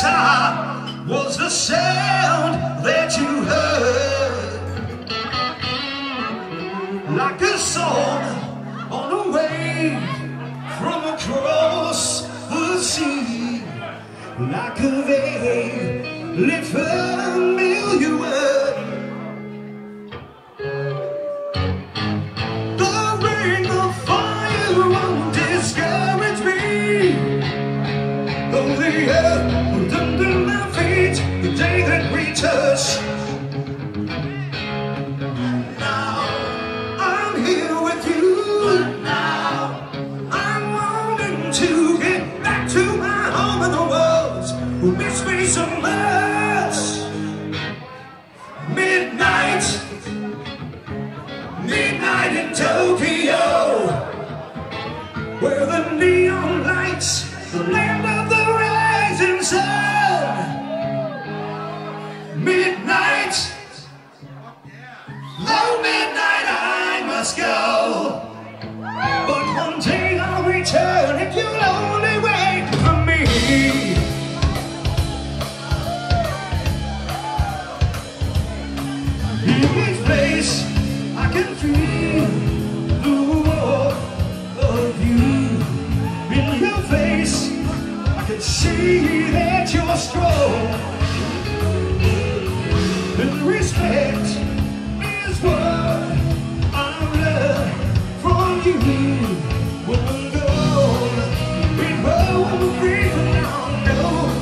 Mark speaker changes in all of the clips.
Speaker 1: guitar was the sound that you heard, like a song on a wave from across the sea, like a veil familiar word. The ring of fire won't discourage me, though the earth was under my feet the day that we touched. Now I'm here with you, but now I'm wanting to get back to my home in the world who miss me so much. Midnight in Tokyo, where the neon lights, the land of the rising sun. Midnight, oh midnight I must go, but one day I'll return if you'll only wait for me. In this place I can feel the warmth of you. In your face I can see that you're strong, and respect is what I learned from you. When I'm gone, it won't be for long, no.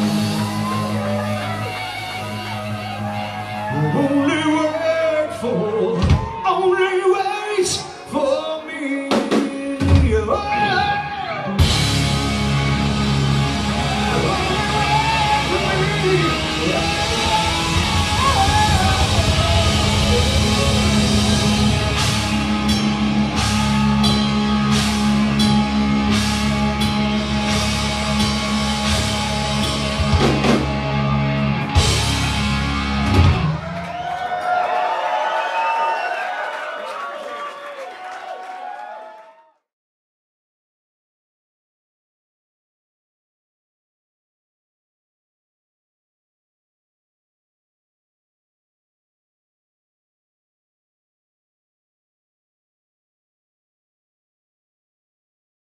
Speaker 1: Only wait for